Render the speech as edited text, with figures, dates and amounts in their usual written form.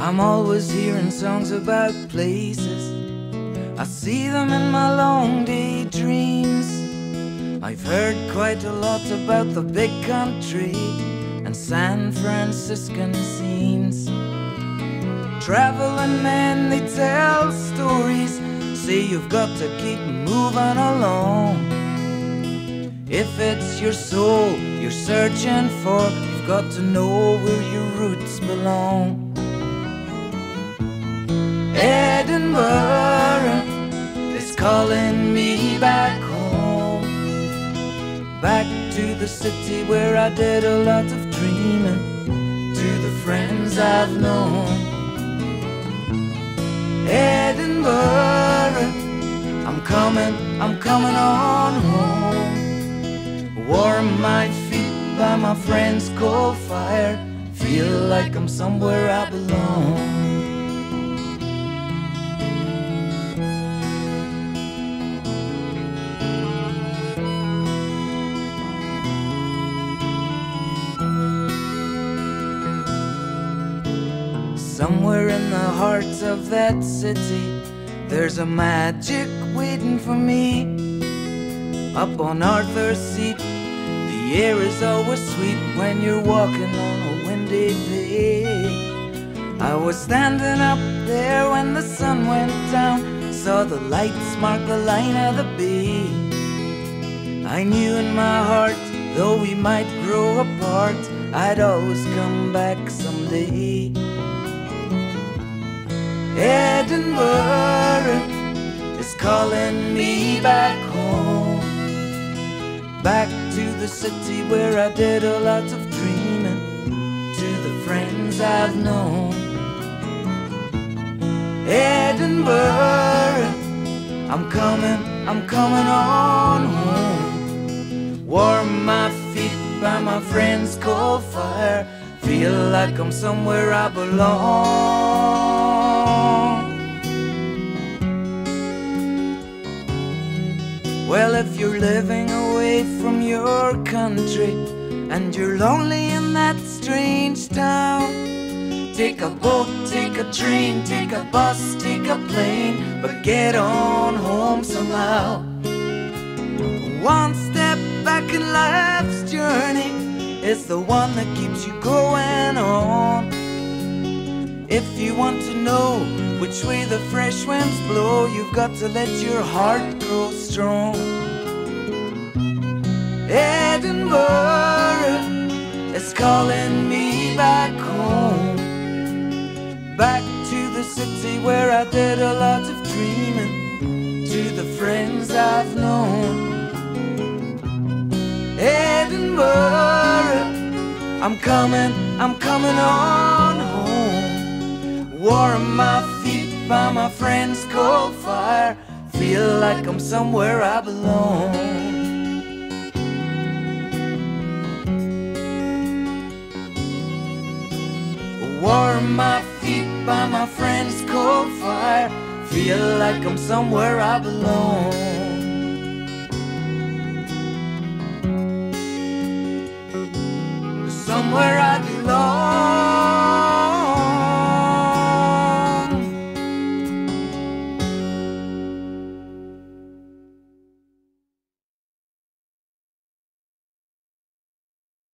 I'm always hearing songs about places. I see them in my long daydreams. I've heard quite a lot about the big country and San Franciscan scenes. Traveling men, they tell stories, say you've got to keep moving along. If it's your soul you're searching for, you've got to know where your roots belong. Edinburgh is calling me back home, back to the city where I did a lot of dreaming, to the friends I've known. Edinburgh, I'm coming on home. Warm my feet by my friend's coal fire, feel like I'm somewhere I belong. Somewhere in the heart of that city, there's a magic waiting for me. Up on Arthur's Seat, the air is always sweet when you're walking on a windy day. I was standing up there when the sun went down, saw the lights mark the line of the bay. I knew in my heart, though we might grow apart, I'd always come back someday. Edinburgh is calling me back home, back to the city where I did a lot of dreaming, to the friends I've known. Edinburgh, I'm coming on home. Warm my feet by my friend's coal fire, feel like I'm somewhere I belong. Well, if you're living away from your country and you're lonely in that strange town, take a boat, take a train, take a bus, take a plane, but get on home somehow. One step back in life's journey is the one that keeps you going on. If you want to know which way the fresh winds blow, you've got to let your heart grow strong. Edinburgh is calling me back home, back to the city where I did a lot of dreaming, to the friends I've known. Edinburgh, I'm coming on home. Warm my feet by my friend's coal fire, feel like I'm somewhere I belong. Warm my feet by my friend's coal fire, feel like I'm somewhere I belong. Somewhere I belong.